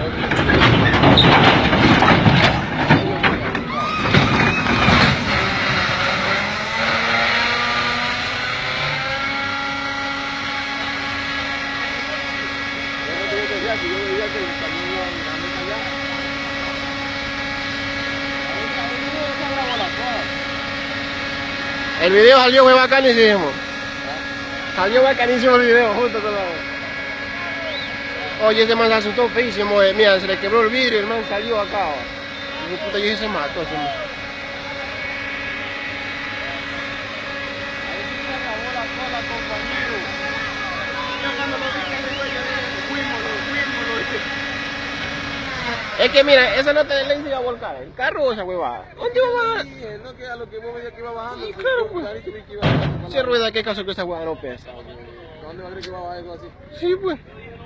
El video salió muy bacanísimo. Salió bacanísimo el video junto con la... Oye, ese man se asustó feísimo, mira, se le quebró el vidrio, el man salió acá. Y puta, yo dije, se mató ese man. Es que mira, esa nota de ley se iba a volcar, el carro o esa huevada. ¿Dónde va? Sí, no que a lo que vos veías que iba bajando. Sí, claro, pues. ¿Qué rueda? ¿Qué caso que esa huevada no pesa? ¿Dónde va a creer que va a bajar algo así? Sí, pues.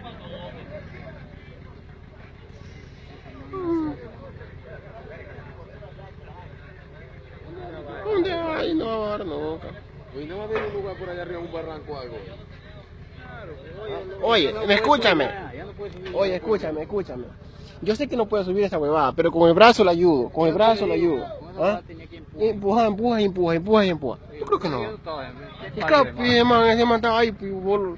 ¿Dónde va? Ahí no va a bajar nunca. Hoy no va a haber un lugar por allá arriba, un barranco o algo. Oye, escúchame. Oye, escúchame. Yo sé que no puedo subir esa huevada, pero con el brazo la ayudo, con el brazo la ayudo. ¿Ah? Empuja. Yo creo que no. Y claro, ese man estaba ahí, boludo.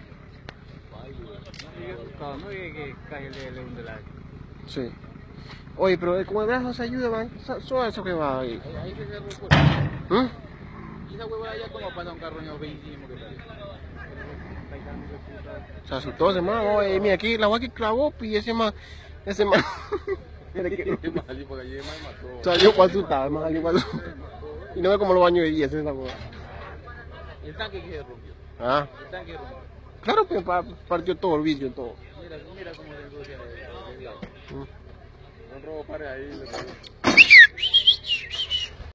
Sí. Oye, pero con el brazo se ayuda, man. Suave eso que va ahí. Ahí se agarró por... Y esa huevada ya como pasa un carro en el feísimo que tal. Se asustó ese man, oye, mira aquí la agua que clavó, y ese man. Salió para asustar, man, salió para asustar. Y no ve cómo lo baño de 10 esa cosa. ¿Y el tanque que se rompió? ¿Ah? El tanque rompió. Claro que partió todo el vidrio, todo. Mira cómo se negocia de lado. Un robo pare ahí.